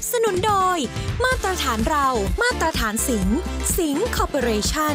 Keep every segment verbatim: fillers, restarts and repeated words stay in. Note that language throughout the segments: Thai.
สนุนโดยมาตรฐานเรามาตรฐานสิงห์สิงห์คอร์ปอเรชั่น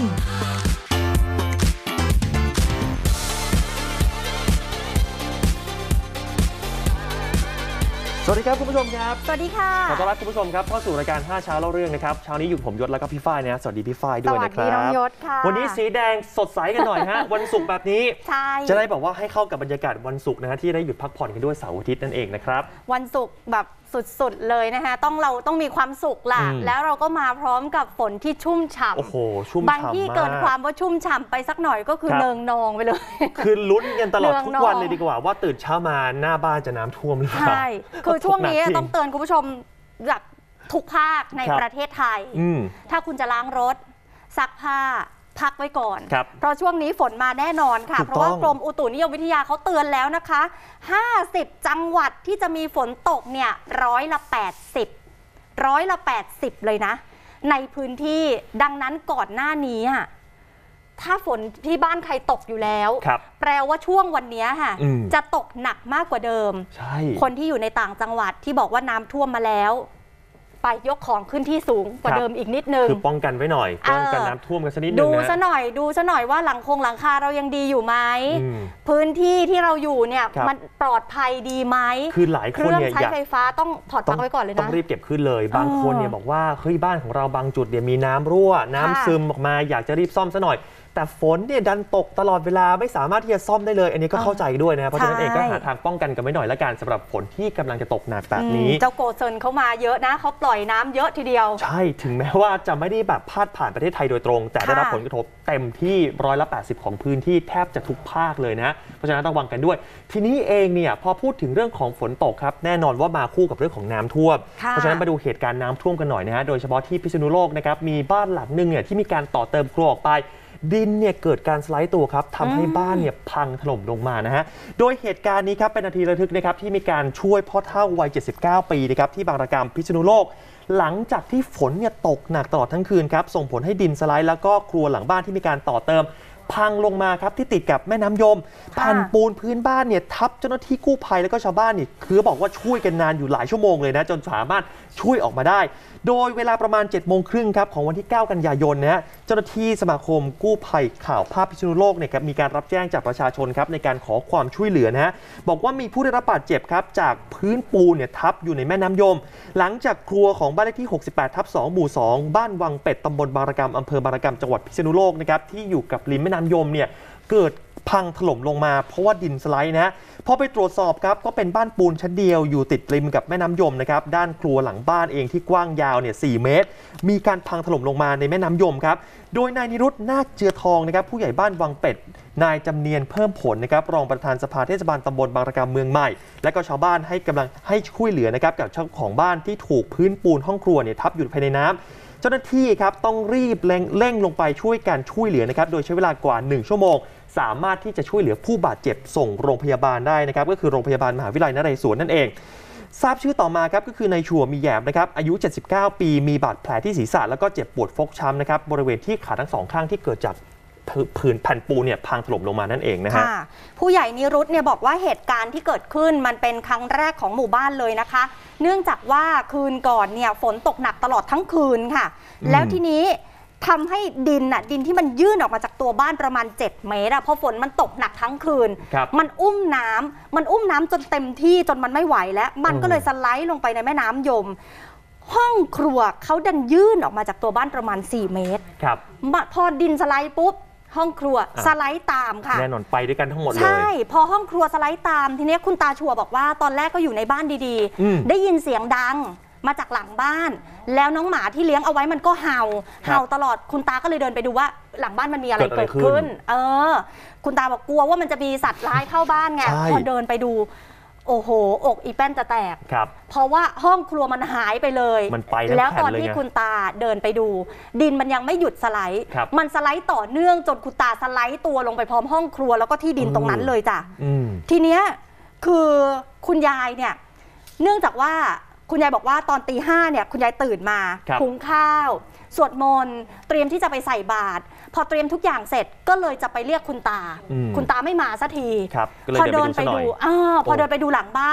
สวัสดีครับคุณผู้ชมครับสวัสดีค่ะขอต้อนรับคุณผู้ชมครับเข้าสู่รายการห้าเช้าเล่าเรื่องนะครับเช้านี้อยู่ผมยศแล้วก็พี่ฝ้ายนะสวัสดีพี่ฝ้ายด้วยนะครับสวัสดีน้องยศค่ะวันนี้สีแดงสดใสกันหน่อยฮะ วันศุกร์แบบนี้ใช่จะได้บอกว่าให้เข้ากับบรรยากาศวันศุกร์นะฮะที่ได้หยุดพักผ่อนกันด้วยเสาร์อาทิตย์นั่นเองนะครับวันศุกร์แบบสุดๆเลยนะคะต้องเราต้องมีความสุขล่ะแล้วเราก็มาพร้อมกับฝนที่ชุ่มฉ่ำโอ้โหชุ่มฉ่ำบางที่เกินความว่าชุ่มฉ่ำไปสักหน่อยก็คือเนิงนองไปเลยคือลุ้นกันตลอดทุกวันเลยดีกว่าว่าตื่นเช้ามาหน้าบ้านจะน้ำท่วมหรือเปล่าใช่คือช่วงนี้ต้องเตือนคุณผู้ชมจากทุกภาคในประเทศไทยถ้าคุณจะล้างรถซักผ้าพักไว้ก่อนเพราะช่วงนี้ฝนมาแน่นอนค่ะเพราะว่ากรมอุตุนิยมวิทยาเขาเตือนแล้วนะคะห้าสิบจังหวัดที่จะมีฝนตกเนี่ยร้อยละแปดสิบร้อยละแปดสิบเลยนะในพื้นที่ดังนั้นก่อนหน้านี้ถ้าฝนที่บ้านใครตกอยู่แล้วแปลว่าช่วงวันนี้ค่ะจะตกหนักมากกว่าเดิมคนที่อยู่ในต่างจังหวัดที่บอกว่าน้ำท่วมมาแล้วไปยกของขึ้นที่สูงกว่าเดิมอีกนิดนึงคือป้องกันไว้หน่อยป้องกันน้ำท่วมกันสักนิดนึงดูซะหน่อยดูซะหน่อยว่าหลังคงหลังคาเรายังดีอยู่ไหมพื้นที่ที่เราอยู่เนี่ยมันปลอดภัยดีไหมคือหลายคนเนี่ยใช้ไฟฟ้าต้องถอดปลั๊กไว้ก่อนเลยนะต้องรีบเก็บขึ้นเลยบางคนเนี่ยบอกว่าเฮ้ยบ้านของเราบางจุดเนี่ยมีน้ำรั่วน้ำซึมออกมาอยากจะรีบซ่อมซะหน่อยแต่ฝนเนี่ยดันตกตลอดเวลาไม่สามารถที่จะซ่อมได้เลยอันนี้ก็เข้าใจด้วยนะเพราะฉะนั้นเองก็หาทางป้องกันกันไว้หน่อยละกันสำหรับฝนที่กำลังจะตกหนักแบบนี้เจ้าโกเซินเขามาเยอะนะเขาปล่อยน้ำเยอะทีเดียวใช่ถึงแม้ว่าจะไม่ได้แบบพาดผ่านประเทศไทยโดยตรงแต่ได้รับผลกระทบเต็มที่ร้อยละแปดสิบของพื้นที่แทบจะทุกภาคเลยนะเพราะฉะนั้นต้องระวังกันด้วยทีนี้เองเนี่ยพอพูดถึงเรื่องของฝนตกครับแน่นอนว่ามาคู่กับเรื่องของน้ำท่วมเพราะฉะนั้นมาดูเหตุการณ์น้ำท่วมกันหน่อยนะฮะโดยเฉพาะที่พิษณุโลกนะครับมีบ้านหลังนึงเนี่ยที่มีการต่อเติมครัวออกไปดินเนี่ยเกิดการสไลด์ตัวครับทำให้บ้านเนี่ยพังถล่มลงมานะฮะโดยเหตุการณ์นี้ครับเป็นนาทีระทึกนะครับที่มีการช่วยพ่อเฒ่าวัยเจ็ดสิบเก้าปีนะครับที่บางระกำพิษณุโลกหลังจากที่ฝนเนี่ยตกหนักตลอดทั้งคืนครับส่งผลให้ดินสไลด์แล้วก็ครัวหลังบ้านที่มีการต่อเติมพังลงมาครับที่ติดกับแม่น้ำยมแผ่นปูนพื้นบ้านเนี่ยทับเจ้าหน้าที่กู้ภัยแล้วก็ชาวบ้านนี่คือบอกว่าช่วยกันนานอยู่หลายชั่วโมงเลยนะจนสามารถช่วยออกมาได้โดยเวลาประมาณเจ็ดโมงครึ่งครับของวันที่เก้ากันยายนนะฮะเจ้าหน้าที่สมาคมกู้ภัยข่าวภาพพิษณุโลกเนี่ยครับมีการรับแจ้งจากประชาชนครับในการขอความช่วยเหลือนะฮะบอกว่ามีผู้ได้รับบาดเจ็บครับจากพื้นปูนเนี่ยทับอยู่ในแม่น้ำยมหลังจากครัวของบ้านเลขที่หกสิบแปดทับสองหมู่สองบ้านวังเป็ดตำบลบางระกำอำเภอบางระกำจังหวัดพิษณุโลกนะครับที่อยู่กับริมแม่น้ำยมเนี่ยเกิดพังถล่มลงมาเพราะว่าดินสไลด์นะพอไปตรวจสอบครับก็เป็นบ้านปูนชั้นเดียวอยู่ติดริมกับแม่น้ำยมนะครับด้านครัวหลังบ้านเองที่กว้างยาวเนี่ยสี่เมตรมีการพังถล่มลงมาในแม่น้ำยมครับโดยนายนิรุตนาคเจือทองนะครับผู้ใหญ่บ้านวังเป็ดนายจำเนียนเพิ่มผลนะครับรองประธานสภาเทศบาลตำบลบางระกำเมืองใหม่และก็ชาวบ้านให้กำลังให้ช่วยเหลือนะครับกับเจ้าของบ้านที่ถูกพื้นปูนห้องครัวเนี่ยทับอยู่ภายในน้ำเจ้าหน้าที่ครับต้องรีบเร่งลงไปช่วยกันช่วยเหลือนะครับโดยใช้เวลากว่าหนึ่งชั่วโมงสามารถที่จะช่วยเหลือผู้บาดเจ็บส่งโรงพยาบาลได้นะครับก็คือโรงพยาบาลมหาวิทยาลัยนเรศวรนั่นเองทราบชื่อต่อมาครับก็คือนายชัวมีแยมนะครับอายุเจ็ดสิบเก้าปีมีบาดแผลที่ศีรษะแล้วก็เจ็บปวดฟกช้ำนะครับบริเวณที่ขาทั้งสองข้างที่เกิดจากผืนแผ่นปูเนี่ยพังถล่มลงมานั่นเองนะฮะผู้ใหญ่นิรุตเนี่ยบอกว่าเหตุการณ์ที่เกิดขึ้นมันเป็นครั้งแรกของหมู่บ้านเลยนะคะเนื่องจากว่าคืนก่อนเนี่ยฝนตกหนักตลอดทั้งคืนค่ะแล้วทีนี้ทำให้ดินน่ะดินที่มันยื่นออกมาจากตัวบ้านประมาณเจ็ดเมตรอะพอฝนมันตกหนักทั้งคืนมันอุ้มน้ำมันอุ้มน้ำจนเต็มที่จนมันไม่ไหวแล้วมันก็เลยสไลด์ลงไปในแม่น้ำยมห้องครัวเขาดันยื่นออกมาจากตัวบ้านประมาณสี่เมตรครับพอดินสไลด์ปุ๊บห้องครัวสไลด์ตามค่ะแน่นอนไปด้วยกันทั้งหมดเลยใช่พอห้องครัวสไลด์ตามทีนี้คุณตาชัวบอกว่าตอนแรกก็อยู่ในบ้านดีๆได้ยินเสียงดังมาจากหลังบ้านแล้วน้องหมาที่เลี้ยงเอาไว้มันก็เห่าเห่าตลอดคุณตาก็เลยเดินไปดูว่าหลังบ้านมันมีอะไรเกิดขึ้นเออคุณตาบอกกลัวว่ามันจะมีสัตว์ร้ายเข้าบ้านไงพอเดินไปดูโอ้โหอกอีแป้นจะแตกเพราะว่าห้องครัวมันหายไปเลยแล้วตอนที่คุณตาเดินไปดูดินมันยังไม่หยุดสไลด์มันสไลด์ต่อเนื่องจนคุณตาสไลด์ตัวลงไปพร้อมห้องครัวแล้วก็ที่ดินตรงนั้นเลยจ้ะทีเนี้ยคือคุณยายเนี่ยเนื่องจากว่าคุณยายบอกว่าตอนตีห้าเนี่ยคุณยายตื่นมาหุงข้าวสวดมนต์เตรียมที่จะไปใส่บาตรพอเตรียมทุกอย่างเสร็จก็เลยจะไปเรียกคุณตาคุณตาไม่มาสักทีพอเดินไปดูพอเดินไปดูหลังบ้าน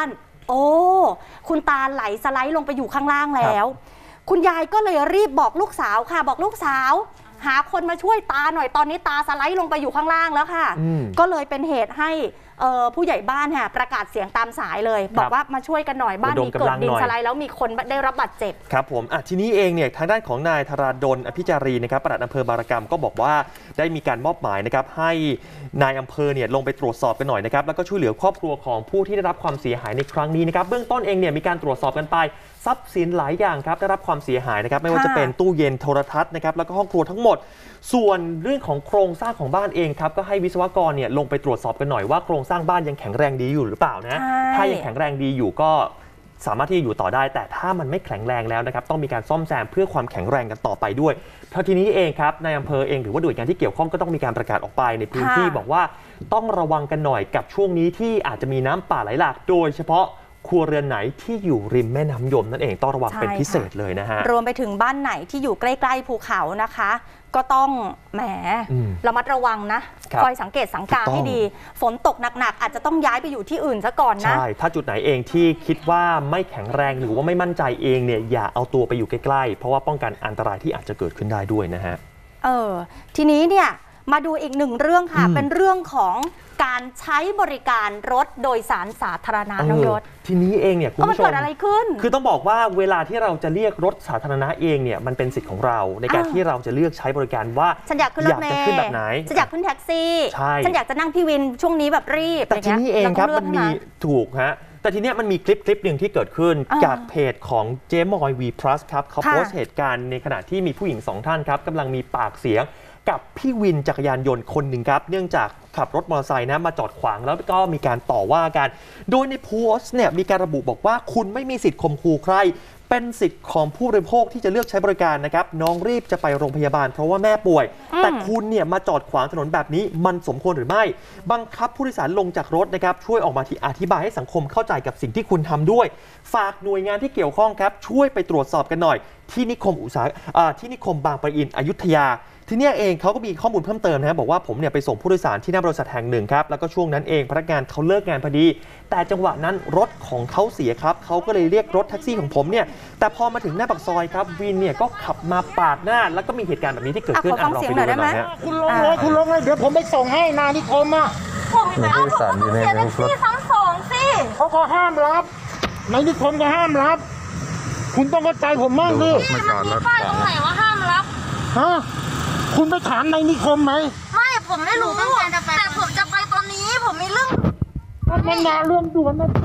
โอ้คุณตาไหลสไลด์ลงไปอยู่ข้างล่างแล้วคุณยายก็เลยรีบบอกลูกสาวค่ะบอกลูกสาวหาคนมาช่วยตาหน่อยตอนนี้ตาสไลด์ลงไปอยู่ข้างล่างแล้วค่ะก็เลยเป็นเหตุให้ผู้ใหญ่บ้านค่ะประกาศเสียงตามสายเลยบอกว่ามาช่วยกันหน่อยบ้านนี้เกิดดินสไลด์แล้วมีคนได้รับบาดเจ็บครับผมอ่ะทีนี้เองเนี่ยทางด้านของนายธราดลอภิจารีนะครับปลัดอำเภอบารกรรมก็บอกว่าได้มีการมอบหมายนะครับให้นายอำเภอเนี่ยลงไปตรวจสอบกันหน่อยนะครับแล้วก็ช่วยเหลือครอบครัวของผู้ที่ได้รับความเสียหายในครั้งนี้นะครับเบื้องต้นเองเนี่ยมีการตรวจสอบกันไปทรัพย์สินหลายอย่างครับได้รับความเสียหายนะครับไม่ว่าจะเป็นตู้เย็นโทรทัศน์นะครับแล้วก็ห้องครัวทั้งหมดส่วนเรื่องของโครงสร้างของบ้านเองครับก็ให้วิศวกรเนี่ยลงไปตรวจสอบกันหน่อยว่าโครงสร้างบ้านยังแข็งแรงดีอยู่หรือเปล่านะถ้ายังแข็งแรงดีอยู่ก็สามารถที่จะอยู่ต่อได้แต่ถ้ามันไม่แข็งแรงแล้วนะครับต้องมีการซ่อมแซมเพื่อความแข็งแรงกันต่อไปด้วยเท่าทีนี้เองครับในอำเภอเองหรือว่าหน่วยงานที่เกี่ยวข้องก็ต้องมีการประกาศออกไปในพื้นที่บอกว่าต้องระวังกันหน่อยกับช่วงนี้ที่อาจจะมีน้ำป่าไหลหลากโดยเฉพาะครัวเรือนไหนที่อยู่ริมแม่น้ำยมนั่นเองต้องระวังเป็นพิเศษเลยนะฮะรวมไปถึงบ้านไหนที่อยู่ใกล้ๆภูเขานะคะก็ต้องแหมระมัดระวังนะคอยสังเกตสังกาให้ดีฝนตกหนักๆอาจจะต้องย้ายไปอยู่ที่อื่นซะก่อนนะใช่ถ้าจุดไหนเองที่คิดว่าไม่แข็งแรงหรือว่าไม่มั่นใจเองเนี่ยอย่าเอาตัวไปอยู่ใกล้ๆเพราะว่าป้องกันอันตรายที่อาจจะเกิดขึ้นได้ด้วยนะฮะเออทีนี้เนี่ยมาดูอีกหนึ่งเรื่องค่ะเป็นเรื่องของการใช้บริการรถโดยสารสาธารณะน้องยศทีนี้เองเนี่ยคุณผู้ชมเกิดอะไรขึ้นคือต้องบอกว่าเวลาที่เราจะเรียกรถสาธารณะเองเนี่ยมันเป็นสิทธิ์ของเราในการที่เราจะเลือกใช้บริการว่าฉันอยากขึ้นรถเมล์แบบไหนฉันอยากขึ้นแท็กซี่ฉันอยากจะนั่งพี่วินช่วงนี้แบบรีบแต่ทีนี้เองครับมันมีถูกฮะแต่ทีนี้มันมีคลิปคลิปหนึ่งที่เกิดขึ้นจากเพจของเจมอย วี พลัส ครับเขาโพสต์เหตุการณ์ในขณะที่มีผู้หญิงสองท่านครับกำลังมีปากเสียงกับพี่วินจักรยานยนต์คนหนึ่งครับเนื่องจากขับรถมอเตอร์ไซค์นะมาจอดขวางแล้วก็มีการต่อว่ากันโดยในโพสต์เนี่ยมีการระบุบอกว่าคุณไม่มีสิทธิ์ข่มขู่ใครเป็นสิทธิ์ของผู้บริโภคที่จะเลือกใช้บริการนะครับน้องรีบจะไปโรงพยาบาลเพราะว่าแม่ป่วยแต่คุณเนี่ยมาจอดขวางถนนแบบนี้มันสมควรหรือไม่บังคับผู้โดยสารลงจากรถนะครับช่วยออกมาที่อธิบายให้สังคมเข้าใจกับสิ่งที่คุณทำด้วยฝากหน่วยงานที่เกี่ยวข้องครับช่วยไปตรวจสอบกันหน่อยที่นิคมอุตสาหที่นิคมบางปะอินอยุธยาทีนี้เองเขาก็มีข้อมูลเพิ่มเติมนะบอกว่าผมเนี่ยไปส่งผู้โดยสารที่หน้าบริษัทแห่งหนึ่งครับแล้วก็ช่วงนั้นเองพนักงานเขาเลิกงานพอดีแต่จังหวะนั้นรถของเขาเสียครับเขาก็เลยเรียกรถแท็กซี่ของผมเนี่ยแต่พอมาถึงหน้าปากซอยครับวินเนี่ยก็ขับมาปาดหน้าแล้วก็มีเหตุการณ์แบบนี้ที่เกิดขึ้นอ่ะลองไปดูหน่อยนะคุณลงเลยคุณลงเลยเดี๋ยวผมไปส่งให้นานิคมอ่ะผมไปเอาผมเสียแท็กซี่ทั้งสองสิเขาก็ห้ามรับในนิคมก็ห้ามรับคุณต้องเข้าใจผมมากดิมันมีป้ายตรงไหนว่าห้ามรับฮะคุณไปถามในนิคมไหมไม่ผมไม่รู้แต่ผมจะไปตอนนี้ผมมีเรื่องมันมาเรื่องด่วนนะ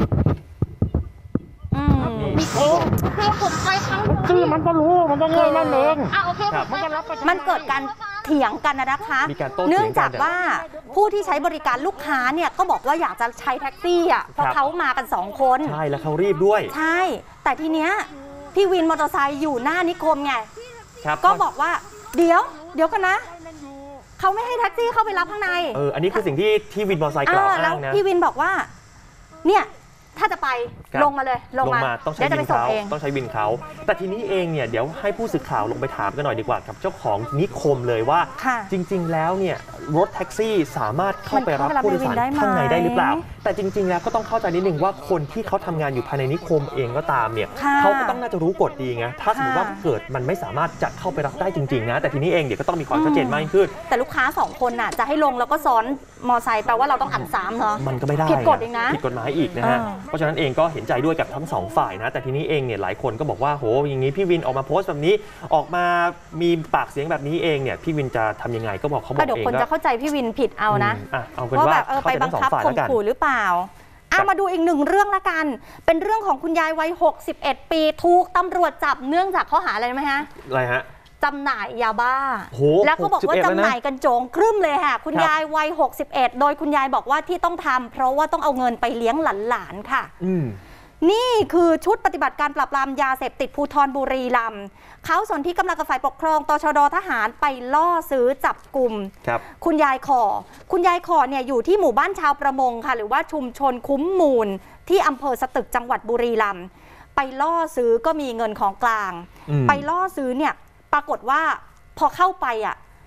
นิคมคือผมไปทั้งที่มันก็รู้มันก็เงยนั่นเองอ่ะโอเคมันก็รับมันเกิดการเถียงกันนะคะเนื่องจากว่าผู้ที่ใช้บริการลูกค้าเนี่ยก็บอกว่าอยากจะใช้แท็กซี่อ่ะเพราะเขามากันสองคนใช่แล้วเขารีบด้วยใช่แต่ทีเนี้ยพี่วินมอเตอร์ไซค์อยู่หน้านิคมไงก็บอกว่าเดี๋ยวเดี๋ยวกันนะเขาไม่ให้แท็กซี่เข้าไปรับข้างในเอออันนี้คือสิ่งที่ที่วินมอเตอร์ไซค์กล่าวอ้างนะพี่วินบอกว่าเนี่ยถ้าจะไปลงมาเลยลงมาต้องใช้วินเขาต้องใช้วินเขาแต่ทีนี้เองเนี่ยเดี๋ยวให้ผู้สื่อข่าวลงไปถามกันหน่อยดีกว่ากับเจ้าของนิคมเลยว่าจริงๆแล้วเนี่ยรถแท็กซี่สามารถเข้าไปรับผู้โดยสารข้างในได้หรือเปล่าแต่จริงๆแล้วก็ต้องเข้าใจนิดนึงว่าคนที่เขาทำงานอยู่ภายในนิคมเองก็ตามเนี่ยเขาก็ต้องน่าจะรู้กฎดีไงถ้าสมมติว่าเกิดมันไม่สามารถจะเข้าไปรับได้จริงๆนะแต่ทีนี้เองเดี๋ยวก็ต้องมีความชัดเจนมากขึ้นแต่ลูกค้าสองคนน่ะจะให้ลงแล้วก็ซ้อนมอไซค์แปลว่าเราต้องอัดซ้ำเนาะมันก็ไม่ได้ผิดกฎเองนะผิดกฎหมายอีกนะฮะเพราะฉะนั้นเองก็เห็นใจด้วยกับทั้งสองฝ่ายนะแต่ทีนี้เองเนี่ยหลายคนก็บอกว่าโหอย่างนี้พี่วินออกมาโพสต์แบบนี้ออกมามีปากเสียงแบบนี้เองเนี่ยพี่วินจะทำยังไงก็บอกเขาบอกเองเดี๋ยวคนจะเข้าใจพี่วินผิดเอานะเอาเป็นว่าไปบังคับข่มขู่หรือเปล่ามาดูอีกหนึ่งเรื่องละกันเป็นเรื่องของคุณยายวัยหกสิบเอ็ดปีถูกตำรวจจับเนื่องจากข้อหาอะไรไหมฮะอะไรฮะจำหน่ายยาบ้าแล้วก็บอกว่าจำหน่ายกันโจงครึ่มเลยค่ะคุณยายวัยหกสิบเอ็ดโดยคุณยายบอกว่าที่ต้องทำเพราะว่าต้องเอาเงินไปเลี้ยงหลานๆค่ะนี่คือชุดปฏิบัติการปราบปรามยาเสพติดภูธรบุรีรัมย์เขาส่วนที่กำลังกับฝ่ายปกครองตชด.ทหารไปล่อซื้อจับกลุ่มคุณยายขอคุณยายขอเนี่ยอยู่ที่หมู่บ้านชาวประมงค่ะหรือว่าชุมชนคุ้มมูลที่อำเภอสตึกจังหวัดบุรีรัมย์ไปล่อซื้อก็มีเงินของกลางไปล่อซื้อเนี่ยปรากฏว่าพอเข้าไปอ่ะ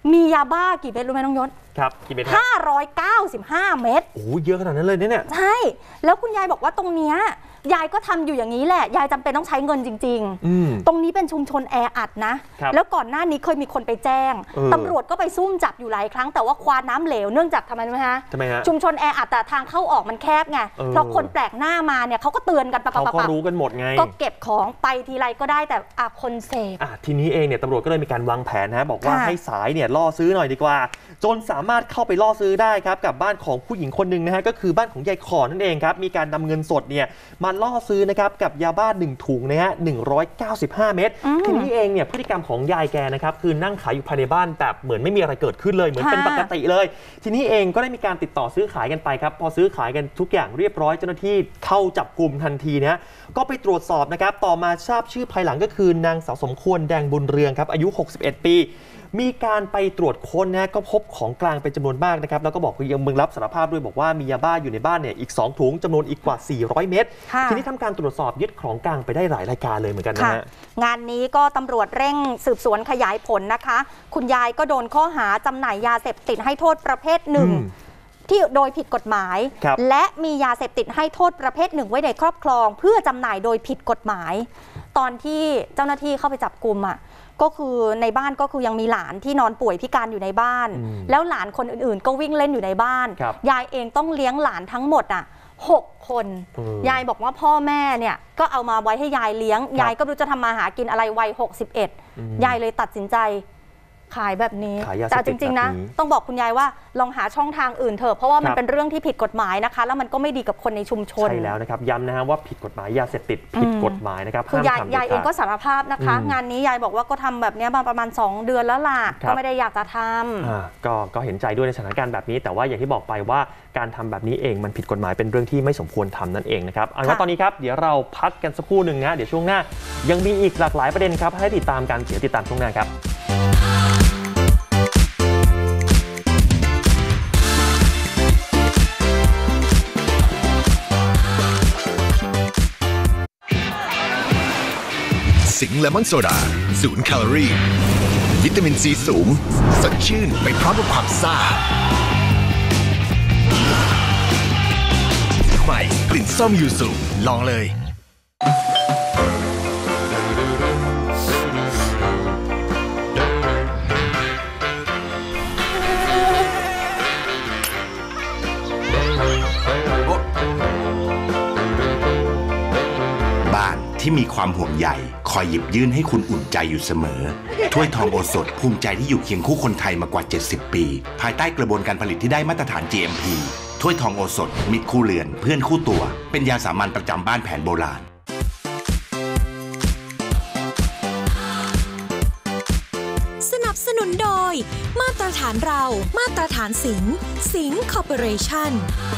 มียาบ้ากี่เม็ดรู้ไหมน้องยศครับกี่เม็ดห้าร้อยเก้าสิบห้าเม็ดโอ้เยอะขนาดนั้นเลยเนี่ยใช่แล้วคุณยายบอกว่าตรงเนี้ยยายก็ทำอยู่อย่างนี้แหละยายจำเป็นต้องใช้เงินจริงๆตรงนี้เป็นชุมชนแออัดนะแล้วก่อนหน้านี้เคยมีคนไปแจ้งตำรวจก็ไปซุ่มจับอยู่หลายครั้งแต่ว่าควานน้ำเหลวเนื่องจากทำไมรู้ไหมฮะชุมชนแออัดแต่ทางเข้าออกมันแคบไงเพราะคนแปลกหน้ามาเนี่ยเขาก็เตือนกันปะปะปะเขาก็รู้กันหมดไงก็เก็บของไปทีไรก็ได้แต่อาคนเสพทีนี้เองเนี่ยตำรวจก็เลยมีการวางแผนนะบอกว่าให้สายเนี่ยล่อซื้อหน่อยดีกว่าจนสามารถเข้าไปล่อซื้อได้ครับกับบ้านของผู้หญิงคนหนึ่งนะฮะก็คือบ้านของยายขอนั่นเองครับมีการนำเงินสดเนี่ยมาล่อซื้อนะครับกับยาบ้าหนึ่งถุงนะฮะหนึ่งร้อยเก้าสิบห้าเม็ดทีนี้เองเนี่ยพฤติกรรมของยายแกนะครับคือนั่งขายอยู่ภายในบ้านแบบเหมือนไม่มีอะไรเกิดขึ้นเลยเหมือนเป็นปกติเลยทีนี้เองก็ได้มีการติดต่อซื้อขายกันไปครับพอซื้อขายกันทุกอย่างเรียบร้อยเจ้าหน้าที่เข้าจับกลุ่มทันทีนะก็ไปตรวจสอบนะครับต่อมาทราบชื่อภายหลังก็คือนางสาวสมควรแดงบุญเรืองครับอายุหกสิบเอ็ดปีมีการไปตรวจค้นนะก็พบของกลางเป็นจำนวนมากนะครับแล้วก็บอกคือยังมึงรับสารภาพด้วยบอกว่ามียาบ้าอยู่ในบ้านเนี่ยอีกสองถุงจำนวนอีกกว่าสี่ร้อยเม็ดทีนี้ทำการตรวจสอบยึดของกลางไปได้หลายรายการเลยเหมือนกันนะฮะงานนี้ก็ตำรวจเร่งสืบสวนขยายผลนะคะคุณยายก็โดนข้อหาจำหน่ายยาเสพติดให้โทษประเภทหนึ่งที่โดยผิดกฎหมายและมียาเสพติดให้โทษประเภทหนึ่งไว้ในครอบครองเพื่อจำหน่ายโดยผิดกฎหมายตอนที่เจ้าหน้าที่เข้าไปจับกุมอ่ะก็คือในบ้านก็คือยังมีหลานที่นอนป่วยพิการอยู่ในบ้านแล้วหลานคนอื่นๆก็วิ่งเล่นอยู่ในบ้านยายเองต้องเลี้ยงหลานทั้งหมดอ่ะหกคนยายบอกว่าพ่อแม่เนี่ยก็เอามาไว้ให้ยายเลี้ยงยายก็ไม่รู้จะทำมาหากินอะไรวัยหกสิบเอ็ดยายเลยตัดสินใจขายแบบนี้แต่จริงๆนะต้องบอกคุณยายว่าลองหาช่องทางอื่นเถอะเพราะว่ามันเป็นเรื่องที่ผิดกฎหมายนะคะแล้วมันก็ไม่ดีกับคนในชุมชนใช่แล้วนะครับย้ำนะฮะว่าผิดกฎหมายยาเสพติดผิดกฎหมายนะครับคือยายยายเองก็สารภาพนะคะงานนี้ยายบอกว่าก็ทำแบบนี้มาประมาณสองเดือนแล้วล่ะก็ไม่ได้อยากจะทำก็ก็เห็นใจด้วยในสถานการณ์แบบนี้แต่ว่าอย่างที่บอกไปว่าการทำแบบนี้เองมันผิดกฎหมายเป็นเรื่องที่ไม่สมควรทำนั่นเองนะครับเอาว่าตอนนี้ครับเดี๋ยวเราพักกันสักครู่หนึ่งนะเดี๋ยวช่วงหน้ายังมีอีกหลากหลายประเด็นครับให้ติดตามกันเดี๋ยวติดตามช่วงหน้าครับสิงห์เลมอนโซดาศูนย์แคลอรี่วิตามินซีสูงสดชื่นไปพร้อมกับความซ่าใหม่กลิ่นส้มยูสุลองเลยที่มีความห่วงใยคอยหยิบยื่นให้คุณอุ่นใจอยู่เสมอถ้วยทองโอสถภูมิใจที่อยู่เคียงคู่คนไทยมากว่าเจ็ดสิบปีภายใต้กระบวนการผลิตที่ได้มาตรฐาน จี เอ็ม พี ถ้วยทองโอสถมิตรคู่เรือนเพื่อนคู่ตัวเป็นยาสามัญประจำบ้านแผนโบราณสนับสนุนโดยมาตรฐานเรามาตรฐานสิงห์สิงห์คอร์ปอเรชั่น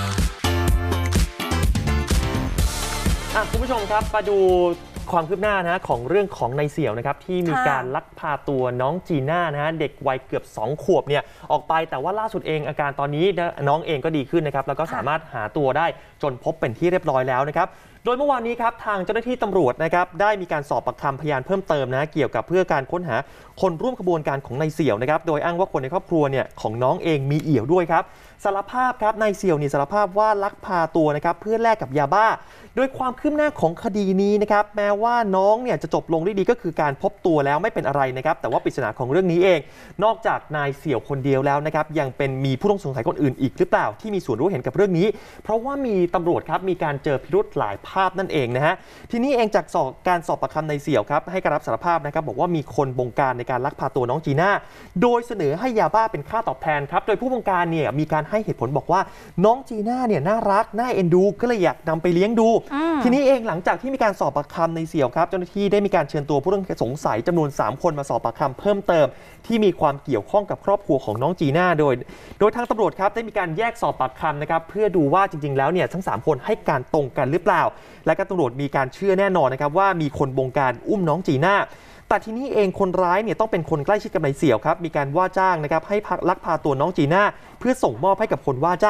คุณผู้ชมครับมาดูความคืบหน้านะของเรื่องของนายเสี่ยวนะครับที่มีการลักพาตัวน้องจีน่านะฮะเด็กวัยเกือบสองขวบเนี่ยออกไปแต่ว่าล่าสุดเองอาการตอนนี้น้องเองก็ดีขึ้นนะครับแล้วก็สามารถหาตัวได้จนพบเป็นที่เรียบร้อยแล้วนะครับโดยเมื่อวานนี้ครับทางเจ้าหน้าที่ตำรวจนะครับได้มีการสอบปากคำพยานเพิ่มเติมนะเกี่ยวกับเพื่อการค้นหาคนร่วมขบวนการของนายเสี่ยวนะครับโดยอ้างว่าคนในครอบครัวเนี่ยของน้องเองมีเอี่ยวด้วยครับสารภาพครับนายเสี่ยวนี่สารภาพว่าลักพาตัวนะครับเพื่อแลกกับยาบ้าโดยความคืบหน้าของคดีนี้นะครับแม้ว่าน้องเนี่ยจะจบลงได้ดีก็คือการพบตัวแล้วไม่เป็นอะไรนะครับแต่ว่าปริศนาของเรื่องนี้เองนอกจากนายเสี่ยวคนเดียวแล้วนะครับยังเป็นมีผู้ต้องสงสัยคนอื่นอีกหรือเปล่าที่มีส่วนรู้เห็นกับเรื่องนี้เพราะว่ามีตำรวจครับมีการเจอพิรุธหลายภาพนั่นเองนะฮะทีนี้เองจากการสอบปากคำนายเสี่ยวครับให้การรับสารภาพนะครับบอกว่ามีคนบงการในการลักพาตัวน้องจีน่าโดยเสนอให้ยาบ้าเป็นค่าตอบแทนครับโดยผู้บงการเนี่ยมีการให้เหตุผลบอกว่าน้องจีน่าเนี่ยน่ารักน่าเอ็นดูก็เลยอยากนำไปเลี้ยงดูทีนี้เองหลังจากที่มีการสอบปากคำในเสี่ยวครับเจ้าหน้าที่ได้มีการเชิญตัวผู้ต้องสงสัยจำนวนสามคนมาสอบปากคำเพิ่มเติมที่มีความเกี่ยวข้องกับครอบครัวของน้องจีน่าโดยโดยทางตำรวจครับได้มีการแยกสอบปากคำนะครับเพื่อดูว่าจริงๆแล้วเนี่ยทั้งสามคนให้การตรงกันหรือเปล่าและก็ตำรวจมีการเชื่อแน่นอนนะครับว่ามีคนบงการอุ้มน้องจีน่าแต่ทีนี้เองคนร้ายเนี่ยต้องเป็นคนใกล้ชิดกับนายเสี่ยวครับมีการว่าจ้างนะครับให้ลักพาตัวน้องจีน่าเพื่อส่งมอบให้กับคนว่าจ้าง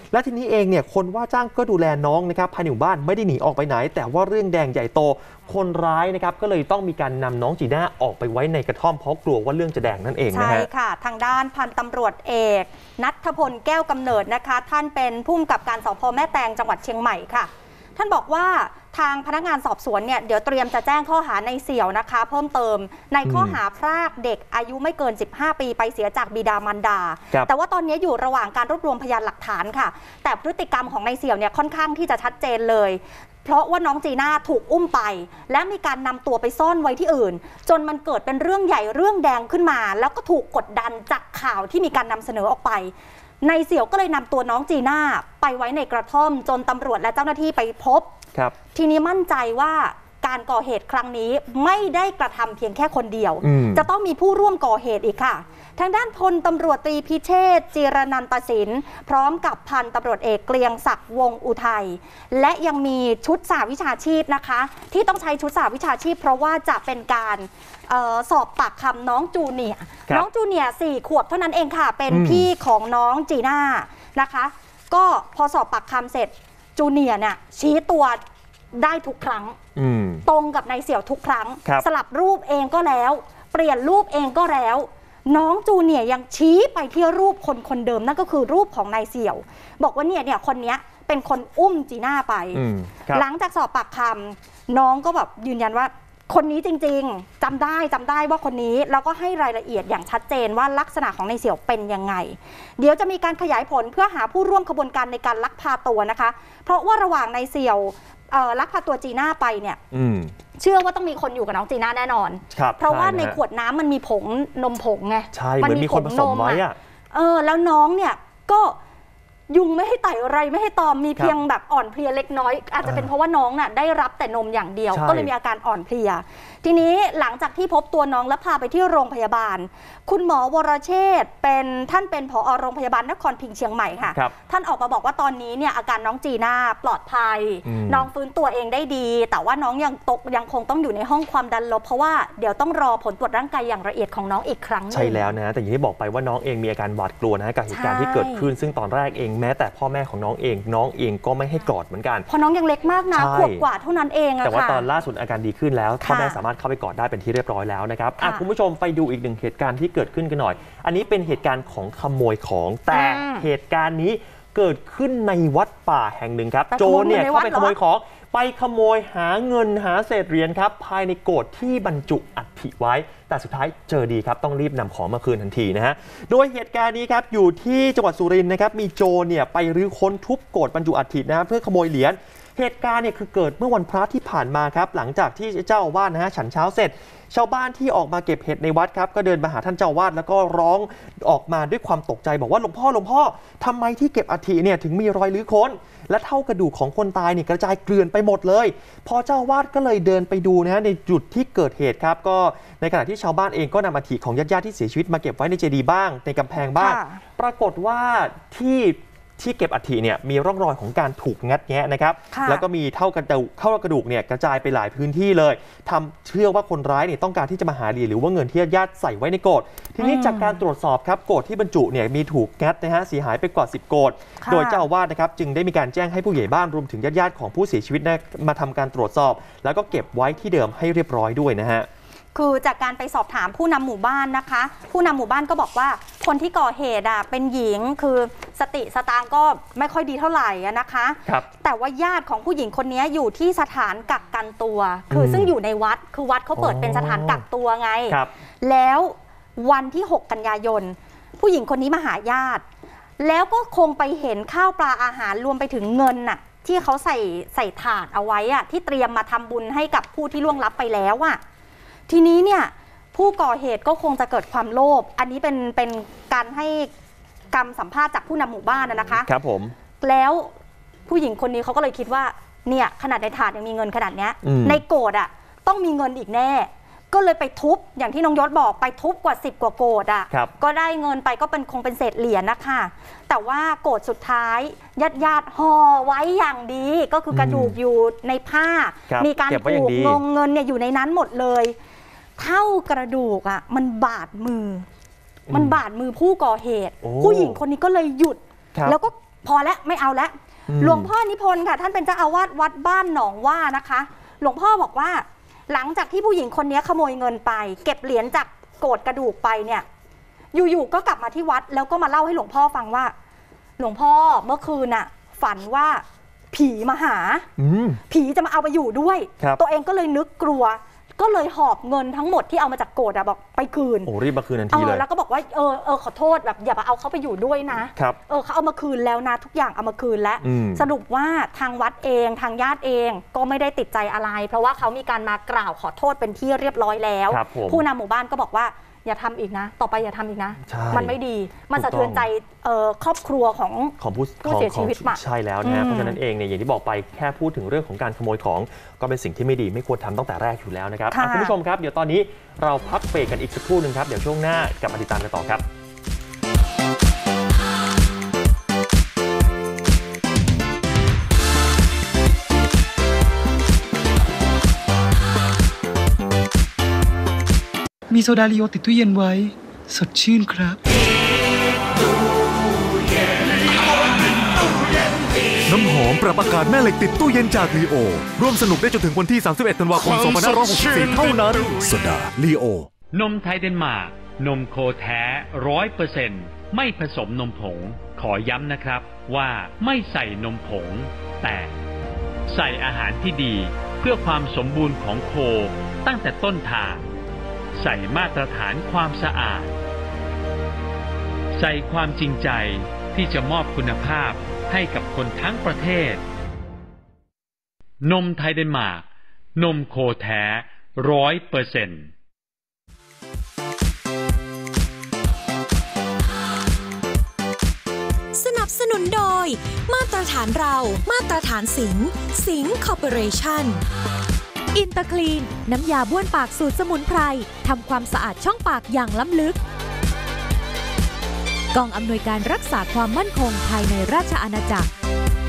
และทีนี้เองเนี่ยคนว่าจ้างก็ดูแลน้องนะครับภายในหมู่บ้านไม่ได้หนีออกไปไหนแต่ว่าเรื่องแดงใหญ่โตคนร้ายนะครับก็เลยต้องมีการนำน้องจีน่าออกไปไว้ในกระท่อมเพราะกลัวว่าเรื่องจะแดงนั่นเองนะฮะใช่ค่ะทางด้านพันตำรวจเอกณัฐพลแก้วกำเนิดนะคะท่านเป็นผู้กำกับการสพ.แม่แตงจังหวัดเชียงใหม่ค่ะท่านบอกว่าทางพนักงานสอบสวนเนี่ยเดี๋ยวเตรียมจะแจ้งข้อหาในเสี่ยวนะคะเพิ่มเติมในข้อหาพรากเด็กอายุไม่เกินสิบห้าปีไปเสียจากบิดามารดาแต่ว่าตอนนี้อยู่ระหว่างการรวบรวมพยานหลักฐานค่ะแต่พฤติกรรมของในเสี่ยวเนี่ยค่อนข้างที่จะชัดเจนเลยเพราะว่าน้องจีน่าถูกอุ้มไปและมีการนำตัวไปซ่อนไว้ที่อื่นจนมันเกิดเป็นเรื่องใหญ่เรื่องแดงขึ้นมาแล้วก็ถูกกดดันจากข่าวที่มีการนำเสนอออกไปในเสี่ยวก็เลยนำตัวน้องจีน่าไปไว้ในกระท่อมจนตำรวจและเจ้าหน้าที่ไปพบทีนี้มั่นใจว่าการก่อเหตุครั้งนี้ไม่ได้กระทำเพียงแค่คนเดียวจะต้องมีผู้ร่วมก่อเหตุอีกค่ะทางด้านพลตำรวจตรีพิเชษฐ์จิรนันตศิลป์พร้อมกับพันตำรวจเอกเกรียงศักดิ์วงศ์อุทัยและยังมีชุดสหวิชาชีพนะคะที่ต้องใช้ชุดสหวิชาชีพเพราะว่าจะเป็นการออสอบปากคำน้องจูเนียร์น้องจูเนียร์สี่ขวบเท่านั้นเองค่ะเป็นพี่ของน้องจีน่านะคะก็พอสอบปากคำเสร็จจูเนียร์เนี่ยชี้ตัวได้ทุกครั้งตรงกับนายเสี่ยวทุกครั้งสลับรูปเองก็แล้วเปลี่ยนรูปเองก็แล้วน้องจูเนียร์ยังชี้ไปที่รูปคนคนเดิมนั่นก็คือรูปของนายเสี่ยวบอกว่าเนี่ยเนี่ยคนนี้เป็นคนอุ้มจีน่าไปหลังจากสอบปากคำน้องก็แบบยืนยันว่าคนนี้จริงๆจำได้จำได้ว่าคนนี้แล้วก็ให้รายละเอียดอย่างชัดเจนว่าลักษณะของนายเสี่ยวเป็นยังไงเดี๋ยวจะมีการขยายผลเพื่อหาผู้ร่วมขบวนการในการลักพาตัวนะคะเพราะว่าระหว่างนายเสี่ยวลักพาตัวจีน่าไปเนี่ยเชื่อว่าต้องมีคนอยู่กับน้องจีน่าแน่นอนเพราะว่าในขวดน้ำมันมีผงนมผงไงใช่มันมีคนผสมไว้อะเออแล้วน้องเนี่ยก็ยุงไม่ให้ไต่ไรไม่ให้ตอมมีเพียงแบบอ่อนเพลียเล็กน้อยอาจจะเป็นเพราะว่าน้องน่ะได้รับแต่นมอย่างเดียวก็เลยมีอาการอ่อนเพลียทีนี้หลังจากที่พบตัวน้องและพาไปที่โรงพยาบาลคุณหมอวรเชษฐ์เป็นท่านเป็นผอ.โรงพยาบาลนครพิงค์เชียงใหม่ค่ะท่านออกมาบอกว่าตอนนี้เนี่ยอาการน้องจีน่าปลอดภัยน้องฟื้นตัวเองได้ดีแต่ว่าน้องยังตกยังคงต้องอยู่ในห้องความดันลบเพราะว่าเดี๋ยวต้องรอผลตรวจร่างกายอย่างละเอียดของน้องอีกครั้งใช่แล้วนะแต่อย่างที่บอกไปว่าน้องเองมีอาการหวาดกลัวนะกับเหตุการณ์ที่เกิดขึ้นซึ่งตอนแรกเองแม้แต่พ่อแม่ของน้องเองน้องเองก็ไม่ให้กอดเหมือนกันเพราะน้องยังเล็กมากนะขวบกว่าเท่านั้นเองแต่ว่าตอนล่าสุดอาการดีขึ้นแล้วพ่อแม่สามารถเข้าไปกอดได้เป็นที่เรียบร้อยแล้วนะครับคุณผู้ชมไปดูอีกหนึ่งเหตุการณ์ที่เกิดขึ้นกันหน่อยอันนี้เป็นเหตุการณ์ของขโมยของแต่เหตุการณ์นี้เกิดขึ้นในวัดป่าแห่งหนึ่งครับโจรเนี่ยเข้าไปขโมยของไปขโมยหาเงินหาเศษเหรียญครับภายในโกรธที่บรรจุอัฐิไว้แต่สุดท้ายเจอดีครับต้องรีบนำของมาคืนทันทีนะฮะโดยเหตุการณ์นี้ครับอยู่ที่จังหวัดสุรินทร์นะครับมีโจรเนี่ยไปรื้อค้นทุบโกรธบรรจุอัฐินะเพื่อขโมยเหรียญเหตุการณ์เนี่ยคือเกิดเมื่อวันพระที่ผ่านมาครับหลังจากที่เจ้าอาวาสนะฮะฉันเช้าเสร็จชาวบ้านที่ออกมาเก็บเห็ดในวัดครับก็เดินมาหาท่านเจ้าอาวาสแล้วก็ร้องออกมาด้วยความตกใจบอกว่าหลวงพ่อหลวงพ่อทำไมที่เก็บอัฐิเนี่ยถึงมีรอยรื้อค้นและเท่ากระดูกของคนตายเนี่ยกระจายเกลื่อนไปหมดเลยพอเจ้าอาวาสก็เลยเดินไปดูนะฮะในจุดที่เกิดเหตุครับก็ในขณะที่ชาวบ้านเองก็นำอัฐิของญาติๆที่เสียชีวิตมาเก็บไว้ในเจดีย์บ้างในกำแพงบ้างปรากฏว่าที่ที่เก็บอัฐิเนี่ยมีร่องรอยของการถูกงัดแงะนะครับแล้วก็มีเท่ากระดูกเท่ากระดูกเนี่ยกระจายไปหลายพื้นที่เลยทำเชื่อว่าคนร้ายเนี่ยต้องการที่จะมาหาเหรียญหรือว่าเงินที่ญาติใส่ไว้ในโกรธทีนี้จากการตรวจสอบครับโกรธที่บรรจุเนี่ยมีถูกงัดนะฮะเสียหายไปกว่าสิบโกรธโดยเจ้าอาวาสนะครับจึงได้มีการแจ้งให้ผู้ใหญ่บ้านรวมถึงญาติๆของผู้เสียชีวิตมาทำการตรวจสอบแล้วก็เก็บไว้ที่เดิมให้เรียบร้อยด้วยนะฮะคือจากการไปสอบถามผู้นำหมู่บ้านนะคะผู้นำหมู่บ้านก็บอกว่าคนที่ก่อเหตุอ่ะเป็นหญิงคือสติสตางค์ก็ไม่ค่อยดีเท่าไหร่นะคะแต่ว่าญาติของผู้หญิงคนนี้อยู่ที่สถานกักกันตัวคือซึ่งอยู่ในวัดคือวัดเขาเปิดเป็นสถานกักตัวไงแล้ววันที่หกกันยายนผู้หญิงคนนี้มาหาญาติแล้วก็คงไปเห็นข้าวปลาอาหารรวมไปถึงเงินน่ะที่เขาใส่ใส่ถาดเอาไว้อ่ะที่เตรียมมาทำบุญให้กับผู้ที่ล่วงลับไปแล้วอ่ะทีนี้เนี่ยผู้ก่อเหตุก็คงจะเกิดความโลภอันนี้เป็นเป็นการให้คำสัมภาษณ์จากผู้นำหมู่บ้านนะคะครับผมแล้วผู้หญิงคนนี้เขาก็เลยคิดว่าเนี่ยขนาดในถาดยังมีเงินขนาดนี้ในโกรธอ่ะต้องมีเงินอีกแน่ก็เลยไปทุบอย่างที่น้องยศบอกไปทุบกว่าสิบกว่าโกรธอ่ะก็ได้เงินไปก็เป็นคงเป็นเศษเหรียญนะคะแต่ว่าโกรธสุดท้ายญาติญาติห่อไว้อย่างดีก็คือกระดูกอยู่ในผ้ามีการผูกงงเงินเนี่ยอยู่ในนั้นหมดเลยเท่ากระดูกอ่ะมันบาดมือมันบาดมือผู้ก่อเหตุผู้หญิงคนนี้ก็เลยหยุดแล้วก็พอแล้วไม่เอาแล้วหลวงพ่อนิพนธ์ค่ะท่านเป็นเจ้าอาวาสวัดบ้านหนองว่านะคะหลวงพ่อบอกว่าหลังจากที่ผู้หญิงคนนี้ขโมยเงินไปเก็บเหรียญจากโกรธกระดูกไปเนี่ยอยู่ๆก็กลับมาที่วัดแล้วก็มาเล่าให้หลวงพ่อฟังว่าหลวงพ่อเมื่อคืนน่ะฝันว่าผีมาหาผีจะมาเอาไปอยู่ด้วยตัวเองก็เลยนึกกลัวก็เลยหอบเงินทั้งหมดที่เอามาจากโกรธอะบอกไปคืนโอ้รีบมาคืนทันทีเลยแล้วก็บอกว่าเออเออขอโทษแบบอย่ามาเอาเขาไปอยู่ด้วยนะครับเออเขาเอามาคืนแล้วนะทุกอย่างเอามาคืนแล้วสรุปว่าทางวัดเองทางญาติเองก็ไม่ได้ติดใจอะไรเพราะว่าเขามีการมากล่าวขอโทษเป็นที่เรียบร้อยแล้วผู้นำหมู่บ้านก็บอกว่าอย่าทำอีกนะต่อไปอย่าทำอีกนะมันไม่ดีมันสะเทือนใจครอบครัวของของผู้เสียชีวิตมาใช่แล้วนะเพราะฉะนั้นเองเนี่ยอย่างที่บอกไปแค่พูดถึงเรื่องของการขโมยของก็เป็นสิ่งที่ไม่ดีไม่ควรทำตั้งแต่แรกอยู่แล้วนะครับคุณผู้ชมครับเดี๋ยวตอนนี้เราพักเบรกกันอีกสักครู่หนึ่งครับเดี๋ยวช่วงหน้ากลับมาติดตามกันต่อครับมีโซดาลีโอติดตู้เย็นไว้สดชื่นครับน้ำหอมปรับอากาศแม่เหล็กติดตู้เย็นจากลีโอร่วมสนุกได้จนถึงวันที่สามสิบเอ็ดธันวาคมสองพันห้าร้อยหกสิบสี่เท่านั้นโซดาลีโอนมไทยเดนมาร์กนมโคแท้ร้อยเปอร์เซ็นต์ไม่ผสมนมผงขอย้ำนะครับว่าไม่ใส่นมผงแต่ใส่อาหารที่ดีเพื่อความสมบูรณ์ของโคตั้งแต่ต้นทางใส่มาตรฐานความสะอาดใส่ความจริงใจที่จะมอบคุณภาพให้กับคนทั้งประเทศนมไทยเดนมาร์กนมโคแท้ร้อยเปอร์เซ็นต์สนับสนุนโดยมาตรฐานเรามาตรฐานสิงห์สิงห์คอร์ปอเรชั่นอินเตอร์คลีนน้ำยาบ้วนปากสูตรสมุนไพรทำความสะอาดช่องปากอย่างล้ำลึกกองอำนวยการรักษาความมั่นคงภายในราชอาณาจักร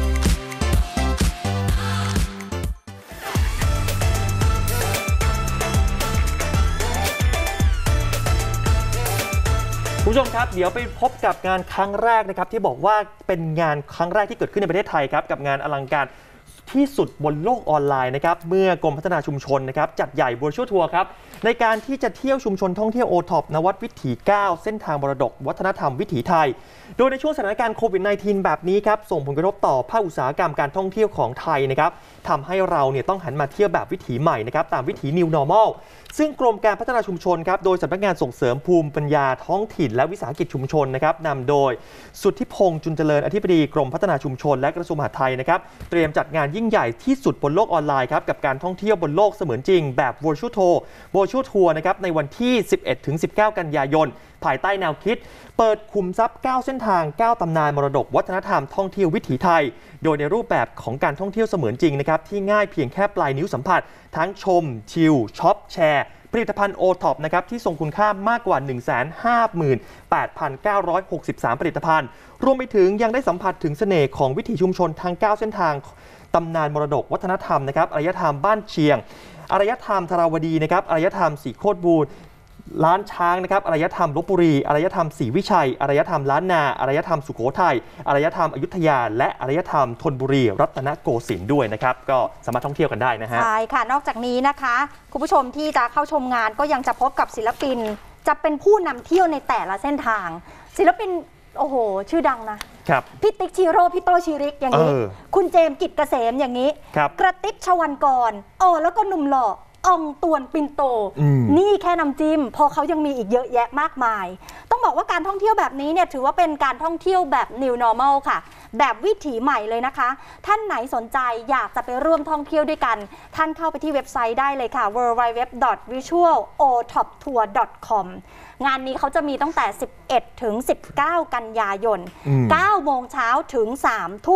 คุณผู้ชมครับเดี๋ยวไปพบกับงานครั้งแรกนะครับที่บอกว่าเป็นงานครั้งแรกที่เกิดขึ้นในประเทศไทยครับกับงานอลังการที่สุดบนโลกออนไลน์นะครับเมื่อกรมพัฒนาชุมชนนะครับจัดใหญ่ Virtual Tour ครับในการที่จะเที่ยวชุมชนท่องเที่ยว โอ ท็อป นวัดวิถีเก้าเส้นทางมรดกวัฒนธรรมวิถีไทยโดยในช่วงสถานการณ์โควิด สิบเก้า แบบนี้ครับส่งผลกระทบต่อภาคอุตสาหกรรมการท่องเที่ยวของไทยนะครับทำให้เราเนี่ยต้องหันมาเที่ยวแบบวิถีใหม่นะครับตามวิถี New Normal ซึ่งกรมการพัฒนาชุมชนครับโดยสำนักงานส่งเสริมภูมิปัญญาท้องถิ่นและวิสาหกิจชุมชนนะครับนำโดยสุทธิพงษ์จุนเจริญอธิบดีกรมพัฒนาชุมชนและกระทรวงมหาดไทยนะครับเตรียมจัดงานยิ่งใหญ่ที่สุดบนโลกออนไลน์ครับกับการท่องเที่ยวบนโลกเสมือนจริงแบบ Virtual Tour Virtual Tour นะครับในวันที่ สิบเอ็ดถึงสิบเก้า กันยายนภายใต้แนวคิดเปิดขุมทรัพย์เก้าเส้นทางเก้าตำนานมรดกวัฒนธรรมท่องเที่ยววิถีไทยโดยในรูปแบบของการท่องเที่ยวเสมือนจริงนะครับที่ง่ายเพียงแค่ปลายนิ้วสัมผัสทั้งชมชิลช็อปแชร์ผลิตภัณฑ์ โอ ท็อป นะครับที่ทรงคุณค่ามากกว่า หนึ่งแสนห้าหมื่นแปดพันเก้าร้อยหกสิบสาม ผลิตภัณฑ์รวมไปถึงยังได้สัมผัสถึงเสน่ห์ของวิถีชุมชนทั้งเก้าเส้นทางตำนานมรดกวัฒนธรรมนะครับอารยธรรมบ้านเชียงอารยธรรมธาราวดีนะครับอารยธรรมสีโคตรบูรล้านช้างนะครับอารยธรรมลพบุรีอารยธรรมศรีวิชัยอารยธรรมล้านนาอารยธรรมสุโขทัยอารยธรรมอยุธยาและอารยธรรมธนบุรีรัตนโกสินทร์ด้วยนะครับก็สามารถท่องเที่ยวกันได้นะฮะใช่ค่ะนอกจากนี้นะคะคุณผู้ชมที่จะเข้าชมงานก็ยังจะพบกับศิลปินจะเป็นผู้นำเที่ยวในแต่ละเส้นทางศิลปินโอ้โหชื่อดังนะครับพี่ติ๊กชิโร่พี่โตชิริกอย่างนี้คุณเจมส์กิจเกษมอย่างนี้กระติ๊บชวันกรโอ้แล้วก็หนุ่มหล่ออองตวนปินโตนี่แค่น้ำจิ้มพอเขายังมีอีกเยอะแยะมากมายต้องบอกว่าการท่องเที่ยวแบบนี้เนี่ยถือว่าเป็นการท่องเที่ยวแบบ New Normal ค่ะแบบวิถีใหม่เลยนะคะท่านไหนสนใจอยากจะไปร่วมท่องเที่ยวด้วยกันท่านเข้าไปที่เว็บไซต์ได้เลยค่ะ ดับเบิลยู ดับเบิลยู ดับเบิลยู ดอท วิชวล โอ ท็อป ทัวร์ ดอท คอม งานนี้เขาจะมีตั้งแต่สิบเอ็ดถึงสิบเก้ากันยายนเก้าโมงเช้าถึงสามทุ่ม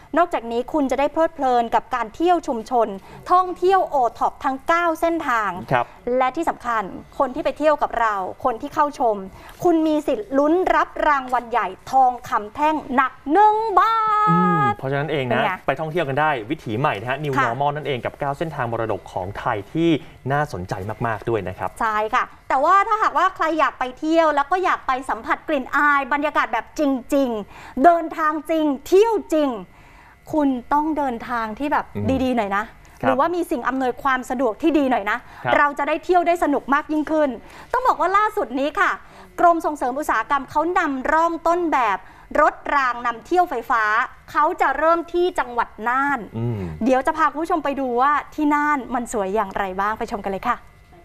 นอกจากนี้คุณจะได้เพลิดเพลินกับการเที่ยวชุมชนท่องเที่ยวโอท็อปทั้งเก้าเส้นทางและที่สำคัญคนที่ไปเที่ยวกับเราคนที่เข้าชมคุณมีสิทธิ์ลุ้นรับรางวัลใหญ่ทองคำแท่งหนักหนึ่งบาทเพราะฉะนั้นเองนะไปท่องเที่ยวกันได้วิถีใหม่นะฮะ New Normal นั่นเองกับเก้าเส้นทางมรดกของไทยที่น่าสนใจมากๆด้วยนะครับใช่ค่ะแต่ว่าถ้าหากว่าใครอยากไปเที่ยวแล้วก็อยากไปสัมผัสกลิ่นอายบรรยากาศแบบจริงๆเดินทางจริงเที่ยวจริงคุณต้องเดินทางที่แบบดีๆหน่อยนะหรือว่ามีสิ่งอำนวยความสะดวกที่ดีหน่อยนะเราจะได้เที่ยวได้สนุกมากยิ่งขึ้นต้องบอกว่าล่าสุดนี้ค่ะกรมส่งเสริมอุตสาหกรรมเขานำร่องต้นแบบรถรางนำเที่ยวไฟฟ้าเขาจะเริ่มที่จังหวัดน่านเดี๋ยวจะพาคุณผู้ชมไปดูว่าที่น่านมันสวยอย่างไรบ้างไปชมกันเลยค่ะ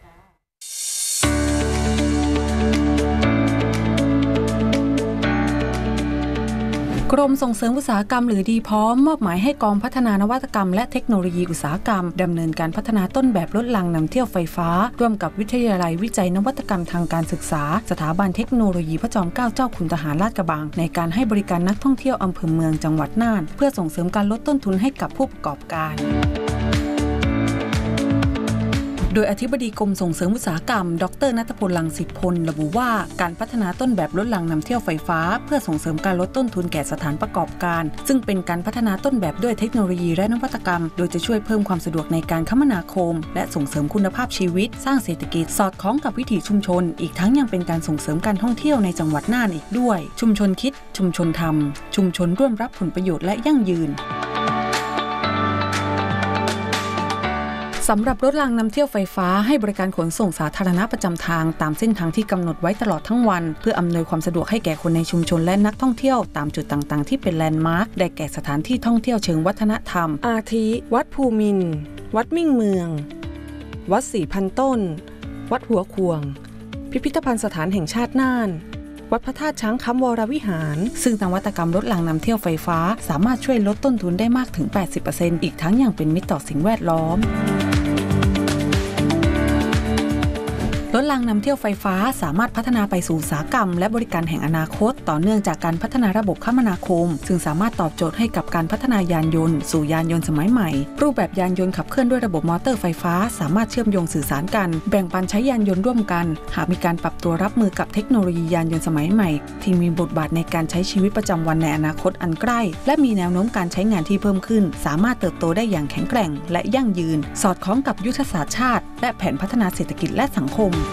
กรมส่งเสริมอุตสาหกรรมหรือดีพร้อมมอบหมายให้กองพัฒนานวัตกรรมและเทคโนโลยีอุตสาหกรรมดำเนินการพัฒนาต้นแบบรถรางนำเที่ยวไฟฟ้าร่วมกับวิทยาลัยวิจัยนวัตกรรมทางการศึกษาสถาบันเทคโนโลยีพระจอมเกล้าเจ้าคุณทหารลาดกระบังในการให้บริการนักท่องเที่ยวอำเภอเมืองจังหวัดน่านเพื่อส่งเสริมการลดต้นทุนให้กับผู้ประกอบการโดยอธิบดีกรมส่งเสริมอุตสาหกรรมดร.ณัฐพล รังสิพลระบุว่าการพัฒนาต้นแบบรถรางนำเที่ยวไฟฟ้าเพื่อส่งเสริมการลดต้นทุนแก่สถานประกอบการซึ่งเป็นการพัฒนาต้นแบบด้วยเทคโนโลยีและนวัตกรรมโดยจะช่วยเพิ่มความสะดวกในการคมนาคมและส่งเสริมคุณภาพชีวิตสร้างเศรษฐกิจสอดคล้องกับวิถีชุมชนอีกทั้งยังเป็นการส่งเสริมการท่องเที่ยวในจังหวัดน่านอีกด้วยชุมชนคิดชุมชนทำชุมชนร่วมรับผลประโยชน์และยั่งยืนสำหรับรถรางนำเที่ยวไฟฟ้าให้บริการขนส่งสาธารณะประจำทางตามเส้นทางที่กำหนดไว้ตลอดทั้งวันเพื่ออำนวยความสะดวกให้แก่คนในชุมชนและนักท่องเที่ยวตามจุดต่างๆที่เป็นแลนด์มาร์คได้แก่สถานที่ท่องเที่ยวเชิงวัฒนธรรมอาทิวัดภูมินทร์วัดมิ่งเมืองวัดสี่พันต้นวัดหัวขวงพิพิธภัณฑ์สถานแห่งชาติน่านวัดพระธาตุช้างคำวรวิหารซึ่งนวัตกรรมรถรางนำเที่ยวไฟฟ้าสามารถช่วยลดต้นทุนได้มากถึง แปดสิบเปอร์เซ็นต์ อีกทั้งยังเป็นมิตรต่อสิ่งแวดล้อมรถรางนำเที่ยวไฟฟ้าสามารถพัฒนาไปสู่อุตสาหกรรมและบริการแห่งอนาคตต่อเนื่องจากการพัฒนาระบบคมนาคมซึ่งสามารถตอบโจทย์ให้กับการพัฒนายานยนต์สู่ยานยนต์สมัยใหม่รูปแบบยานยนต์ขับเคลื่อนด้วยระบบมอเตอร์ไฟฟ้าสามารถเชื่อมโยงสื่อสารกันแบ่งปันใช้ยานยนต์ร่วมกันหากมีการปรับตัวรับมือกับเทคโนโลยียานยนต์สมัยใหม่ที่มีบทบาทในการใช้ชีวิตประจำวันในอนาคตอันใกล้และมีแนวโน้มการใช้งานที่เพิ่มขึ้นสามารถเติบโตได้อย่างแข็งแกร่งและยั่งยืนสอดคล้องกับยุทธศาสตร์ชาติและแผนพัฒนาเศรษฐกิจและสังคม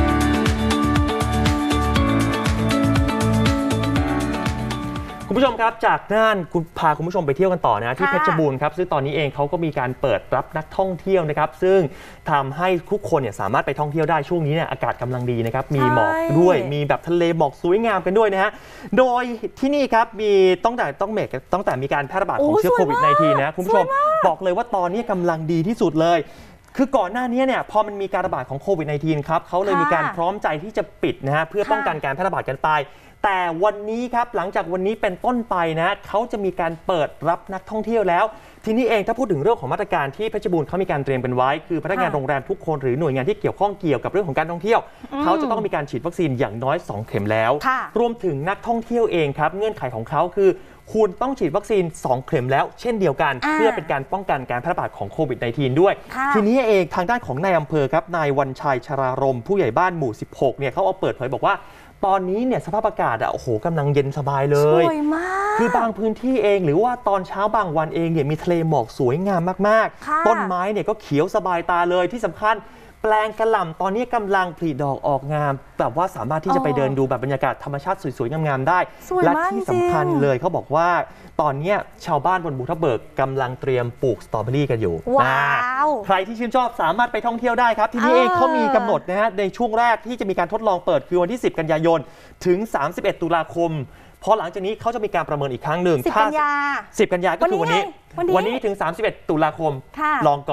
คุณผู้ชมครับจากน่านคุณพาคุณผู้ชมไปเที่ยวกันต่อนะที่เพชรบูรณ์ครับซึ่งตอนนี้เองเขาก็มีการเปิดรับนักท่องเที่ยวนะครับซึ่งทำให้ทุกคนเนี่ยสามารถไปท่องเที่ยวได้ช่วงนี้เนี่ยอากาศกำลังดีนะครับมีหมอกด้วยมีแบบทะเลหมอกสวยงามกันด้วยนะฮะโดยที่นี่ครับมีตั้งแต่ต้องเมกตั้งแต่มีการแพร่ระบาดของเชื้อโควิด สิบเก้า นะคุณผู้ชมบอกเลยว่าตอนนี้กำลังดีที่สุดเลยคือก่อนหน้านี้เนี่ยพอมันมีการระบาดของโควิด สิบเก้า ครับเขาเลยมีการพร้อมใจที่จะปิดนะฮะเพื่อป้องกันการแพร่ระบาดกันไปแต่วันนี้ครับหลังจากวันนี้เป็นต้นไปนะเขาจะมีการเปิดรับนักท่องเที่ยวแล้วทีนี้เองถ้าพูดถึงเรื่องของมาตรการที่เพชรบูรณ์เขามีการเตรียมกันไว้คือพนักงานโรงแรมทุกคนหรือหน่วยงานที่เกี่ยวข้องเกี่ยวกับเรื่องของการท่องเที่ยวเขาจะต้องมีการฉีดวัคซีนอย่างน้อยสองเข็มแล้วรวมถึงนักท่องเที่ยวเองครับเงื่อนไขของเขาคือคุณต้องฉีดวัคซีนสองเข็มแล้วเช่นเดียวกันเพื่อเป็นการป้องกันการแพร่ระบาดของโควิด สิบเก้า ด้วยทีนี้เองทางด้านของนายอำเภอครับนายวันชัยชรารมผู้ใหญ่บ้านหมู่สิบหกเนี่ยเขาเอาเปิดเผยบอกว่าตอนนี้เนี่ยสภาพอากาศอ่ะโอ้โหกำลังเย็นสบายเลยสวยมากคือบางพื้นที่เองหรือว่าตอนเช้าบางวันเองเนี่ยมีทะเลหมอกสวยงามมากๆต้นไม้เนี่ยก็เขียวสบายตาเลยที่สำคัญแปลงกระหล่ำตอนนี้กำลังผลิดอกออกงามแบบว่าสามารถที่จะไปเดินดูแบบบรรยากาศธรรมชาติสวยๆงามๆได้และที่สำคัญเลยเขาบอกว่าตอนนี้ชาวบ้านบนภูทับเบิกกำลังเตรียมปลูกสตรอเบอรี่กันอยู่ว้าวใครที่ชื่นชอบสามารถไปท่องเที่ยวได้ครับทีนี้เองเขามีกำหนดนะฮะในช่วงแรกที่จะมีการทดลองเปิดคือวันที่สิบกันยายนถึงสามสิบเอ็ดตุลาคมพอหลังจากนี้เขาจะมีการประเมินอีกครั้งหนึ่งสิบกันยาสิบกันยาก็คือวันนี้วันนี้ถึงสามสิบเอ็ดตุลาคมลองก่อน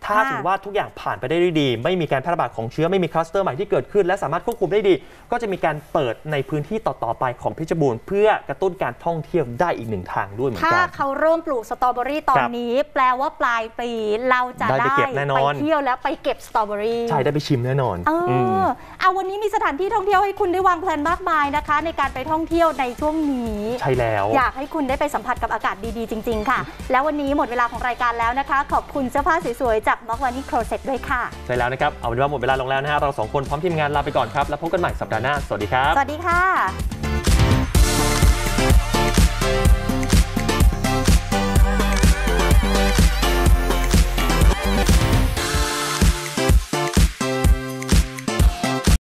ถ้าถือว่าทุกอย่างผ่านไปได้ด้วยดีไม่มีการแพร่ระบาดของเชื้อไม่มีคลัสเตอร์ใหม่ที่เกิดขึ้นและสามารถควบคุมได้ดีก็จะมีการเปิดในพื้นที่ต่อๆไปของเพชรบูรณ์เพื่อกระตุ้นการท่องเที่ยวได้อีกหนึ่งทางด้วยเหมือนกันถ้าเขาเริ่มปลูกสตรอเบอรี่ตอนนี้แปลว่าปลายปีเราจะได้ไปเที่ยวแล้วไปเก็บสตรอเบอรี่ใช่ได้ไปชิมแน่นอนเออเอาวันนี้มีสถานที่ท่องเที่ยวให้คุณได้วางแผนมากมายนะคะในการไปท่องเที่ยวในช่วงนี้ใช่แล้วอยากให้คุณได้ไปสัมผัสกับอากาศดีๆจริงๆค่ะแล้ววันนี้หมดเวลาของรายการแล้วนะคะขอบคุณเสื้อผ้าสวยๆจากม็อกวานิโครเซ็ตด้วยค่ะใช่แล้วนะครับเอาเป็นว่าหมดเวลาลงแล้วนะฮะเราสองคนพร้อมทีมงานลาไปก่อนครับแล้วพบกันใหม่สัปดาห์หน้าสวัสดีครับสวัสดีค่ะ